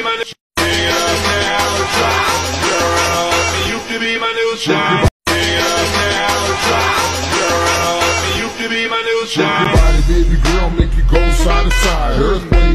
my new you could be my new child. You could be my new child. Shake your body, baby girl, make you go side to side. Earthquake.